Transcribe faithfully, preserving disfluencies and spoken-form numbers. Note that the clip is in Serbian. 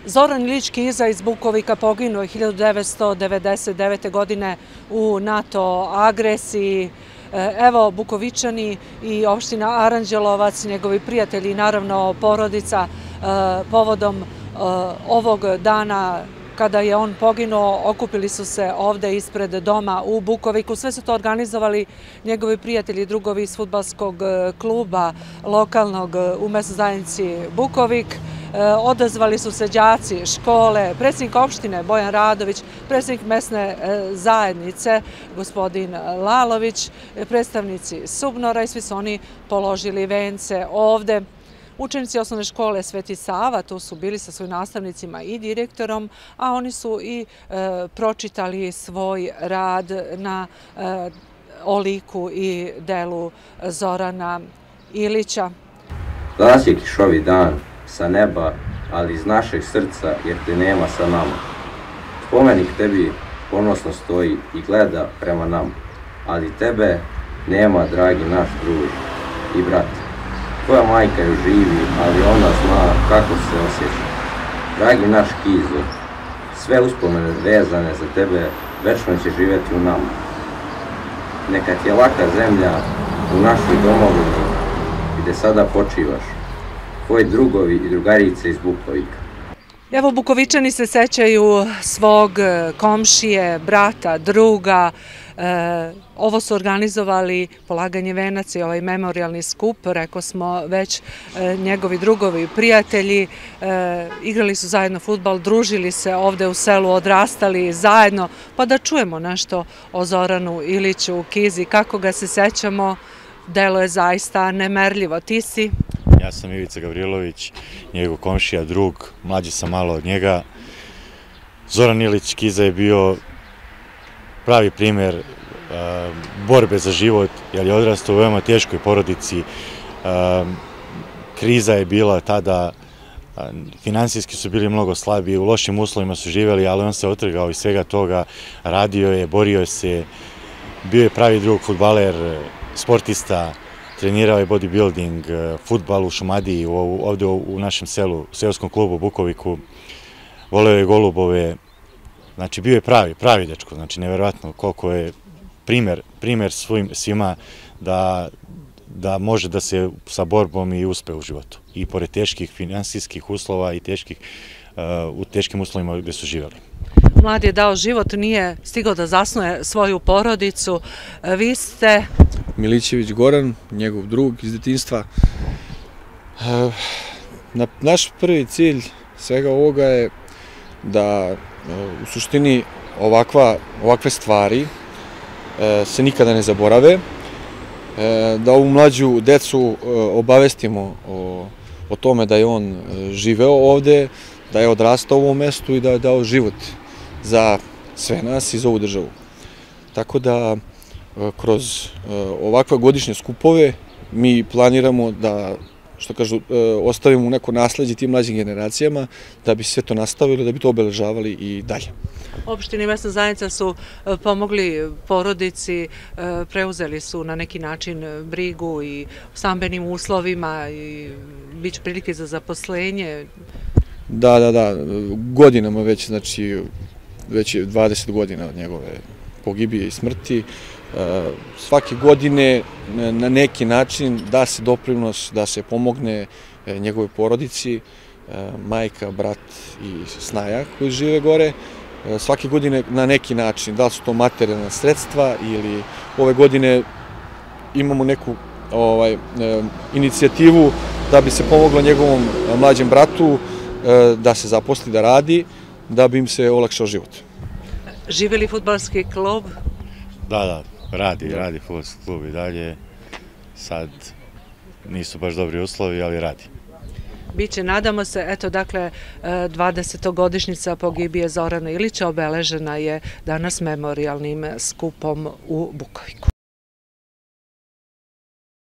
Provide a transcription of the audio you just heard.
Zoran Ilić Kiza iz Bukovika poginuo je hiljadu devetsto devedeset devete. godine u NATO agresiji. Evo, Bukovičani i opština Aranđelovac, njegovi prijatelji i naravno porodica povodom ovog dana kada je on poginuo, okupili su se ovde ispred doma u Bukoviku. Sve su to organizovali njegovi prijatelji i drugovi iz fudbalskog kluba lokalnog u mesnoj zajednici Bukovik. Odazvali su se đaci škole, predsjednik opštine Bojan Radović, predsjednik mesne zajednice gospodin Lalović, predstavnici SUBNOR-a i svi su oni položili vence ovde. Učenici osnovne škole Sveti Sava tu su bili sa svojim nastavnicima i direktorom, a oni su i pročitali svoj rad na o liku i delu Zorana Ilića. Danas je kišovi dan sa neba, ali iz našeg srca jer te nema sa nama. Spomenik tebi ponosno stoji i gleda prema nama, ali tebe nema, dragi naš druž i brat. Tvoja majka još živi, ali ona zna kako se osjeća. Dragi naš Kizo, sve uspomene vezane za tebe večno će živjeti u nama. Neka ti je laka zemlja u našoj domovini gdje sada počivaš. Tvoji drugovi i drugarice iz Bukovika. Evo, Bukovičani se sećaju svog komšije, brata, druga. Ovo su organizovali polaganje venaca i ovaj memorialni skup, rekao smo već, njegovi drugovi i prijatelji. Igrali su zajedno fudbal, družili se ovde u selu, odrastali zajedno. Pa da čujemo nešto o Zoranu Iliću Kizi, kako ga se sećamo, delo je zaista nemerljivo. Ti si? Ja sam Ivica Gavrilović, njegov komšija, drug, mlađi sam malo od njega. Zoran Ilić Kiza je bio pravi primer borbe za život, jer je odrastao u veoma teškoj porodici. Kriza je bila tada, finansijski su bili mnogo slabiji, u lošim uslovima su živjeli, ali on se otrgao iz svega toga, radio je, borio se, bio je pravi drug, fudbaler, sportista, trenirao je bodybuilding, fudbal u Šumadiji, ovde u našem selu, u seoskom klubu u Bukoviku, voleo je golubove, znači bio je pravi, pravi dečko, znači neverovatno koliko je primer, primer svima da može da se sa borbom i uspe u životu. I pored teških finansijskih uslova i u teškim uslovima gde su živjeli. Mlad je dao život, nije stigao da zasnuje svoju porodicu. Vi ste... Milićević Goran, njegov drug iz detinjstva. Naš prvi cilj svega ovoga je da u suštini ovakve stvari se nikada ne zaborave, da ovu mlađu decu obavestimo o tome da je on živeo ovde, da je odrastao u ovom mestu i da je dao život za sve nas i za ovu državu. Tako da kroz ovakve godišnje skupove mi planiramo da, što kažu, ostavimo neko nasleđe tim mlađim generacijama, da bi sve to nastavili, da bi to obeležavali i dalje. Opština i mesna zajednica su pomogli porodici, preuzeli su na neki način brigu i stambenim uslovima i bit će prilike za zaposlenje. Da, da, da, godinama već, znači već je dvadeset godina od njegove pogibije i smrti. Svake godine na neki način da se doprinos, da se pomogne njegove porodici, majka, brat i snaja koji žive gore. Svake godine na neki način, da li su to materijalna sredstva ili ove godine imamo neku inicijativu da bi se pomoglo njegovom mlađem bratu da se zaposli, da radi, da bi im se olakšao život. Živi li fudbalski klub? Da, da, radi, radi fudbalski klub i dalje. Sad nisu baš dobri uslovi, ali radi. Biće, nadamo se, eto dakle, dvadesetogodišnjica pogibije Zorana Ilića obeležena je danas memorialnim skupom u Bukoviku.